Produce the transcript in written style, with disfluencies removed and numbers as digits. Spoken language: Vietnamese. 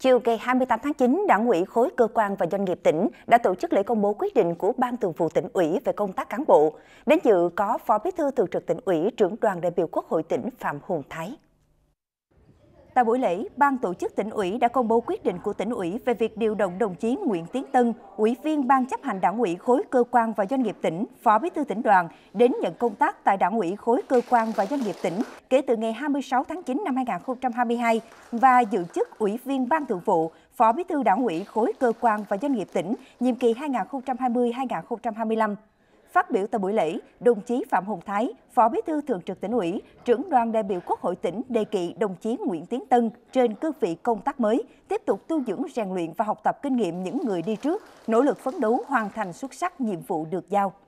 Chiều ngày 28 tháng 9, Đảng ủy khối cơ quan và doanh nghiệp tỉnh đã tổ chức lễ công bố quyết định của Ban Thường vụ Tỉnh ủy về công tác cán bộ. Đến dự có Phó Bí thư Thường trực Tỉnh ủy, Trưởng đoàn đại biểu Quốc hội tỉnh Phạm Hùng Thái. Tại buổi lễ, Ban tổ chức Tỉnh ủy đã công bố quyết định của Tỉnh ủy về việc điều động đồng chí Nguyễn Tiến Tân, Ủy viên Ban chấp hành Đảng ủy khối cơ quan và doanh nghiệp tỉnh, Phó Bí thư Tỉnh đoàn đến nhận công tác tại Đảng ủy khối cơ quan và doanh nghiệp tỉnh kể từ ngày 26 tháng 9 năm 2022 và giữ chức Ủy viên Ban Thường vụ, Phó Bí thư Đảng ủy khối cơ quan và doanh nghiệp tỉnh nhiệm kỳ 2020-2025. Phát biểu tại buổi lễ, đồng chí Phạm Hùng Thái, Phó Bí thư Thường trực Tỉnh ủy, Trưởng đoàn đại biểu Quốc hội tỉnh đề nghị đồng chí Nguyễn Tiến Tân trên cương vị công tác mới tiếp tục tu dưỡng rèn luyện và học tập kinh nghiệm những người đi trước, nỗ lực phấn đấu hoàn thành xuất sắc nhiệm vụ được giao.